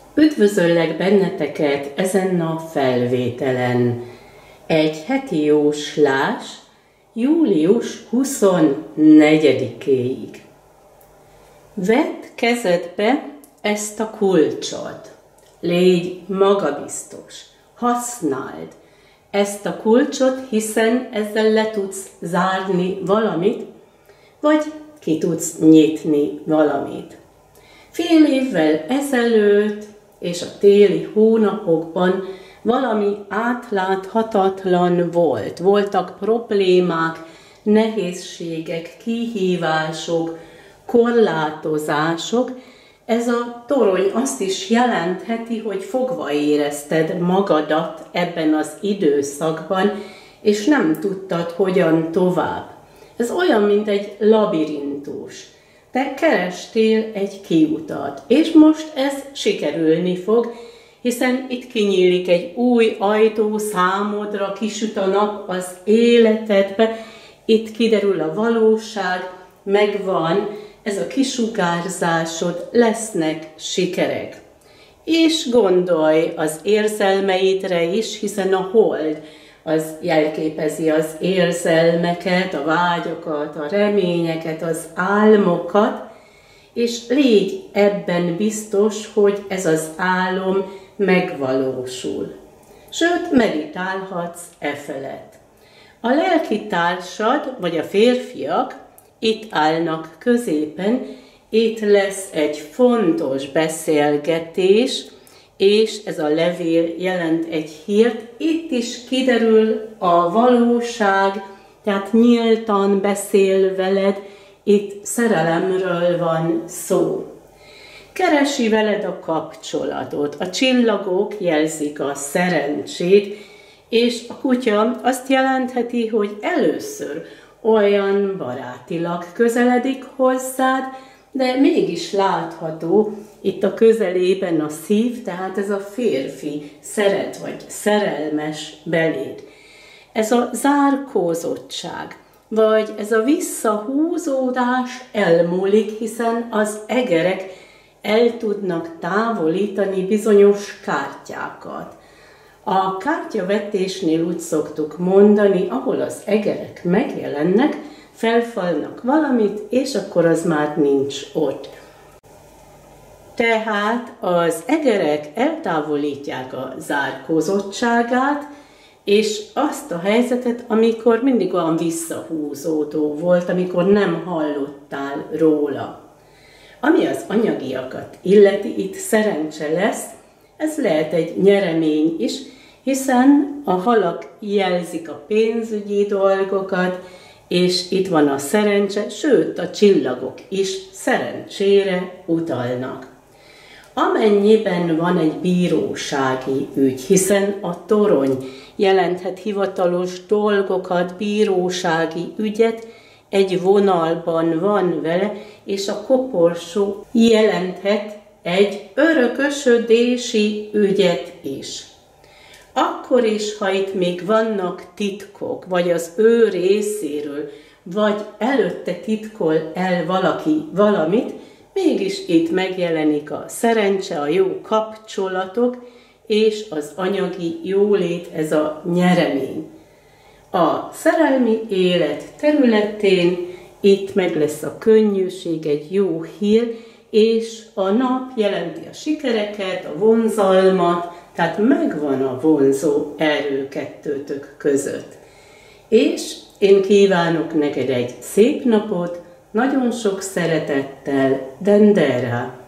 Üdvözöllek benneteket ezen a felvételen. Egy heti jóslás július 24-éig. Vedd kezedbe ezt a kulcsot. Légy magabiztos. Használd ezt a kulcsot, hiszen ezzel le tudsz zárni valamit, vagy ki tudsz nyitni valamit. Fél évvel ezelőtt és a téli hónapokban valami átláthatatlan volt. Voltak problémák, nehézségek, kihívások, korlátozások. Ez a torony azt is jelentheti, hogy fogva érezted magadat ebben az időszakban, és nem tudtad, hogyan tovább. Ez olyan, mint egy labirintus. Te kerestél egy kiutat, és most ez sikerülni fog, hiszen itt kinyílik egy új ajtó számodra, kisüt a nap az életedbe, itt kiderül a valóság, megvan ez a kisugárzásod, lesznek sikerek. És gondolj az érzelmeidre is, hiszen a hold az jelképezi az érzelmeket, a vágyakat, a reményeket, az álmokat, és légy ebben biztos, hogy ez az álom megvalósul. Sőt, meditálhatsz efelett. A lelki társad, vagy a férfiak itt állnak középen, itt lesz egy fontos beszélgetés, és ez a levél jelent egy hírt. Itt is kiderül a valóság, tehát nyíltan beszél veled, itt szerelemről van szó. Keresi veled a kapcsolatot, a csillagok jelzik a szerencsét, és a kutya azt jelentheti, hogy először olyan barátilag közeledik hozzád, de mégis látható itt a közelében a szív, tehát ez a férfi szeret vagy szerelmes beléd. Ez a zárkózottság, vagy ez a visszahúzódás elmúlik, hiszen az egerek el tudnak távolítani bizonyos kártyákat. A kártyavetésnél úgy szoktuk mondani, ahol az egerek megjelennek, felfalnak valamit, és akkor az már nincs ott. Tehát az egerek eltávolítják a zárkózottságát, és azt a helyzetet, amikor mindig olyan visszahúzódó volt, amikor nem hallottál róla. Ami az anyagiakat illeti, itt szerencse lesz, ez lehet egy nyeremény is, hiszen a halak jelzik a pénzügyi dolgokat, és itt van a szerencse, sőt a csillagok is szerencsére utalnak. Amennyiben van egy bírósági ügy, hiszen a torony jelenthet hivatalos dolgokat, bírósági ügyet, egy vonalban van vele, és a koporsó jelenthet egy örökösödési ügyet is. Akkor is, ha itt még vannak titkok, vagy az ő részéről, vagy előtte titkol el valaki valamit, mégis itt megjelenik a szerencse, a jó kapcsolatok, és az anyagi jólét, ez a nyeremény. A szerelmi élet területén itt meg lesz a könnyűség, egy jó hír, és a nap jelenti a sikereket, a vonzalmat, tehát megvan a vonzó erő kettőtök között. És én kívánok neked egy szép napot, nagyon sok szeretettel, Dendera!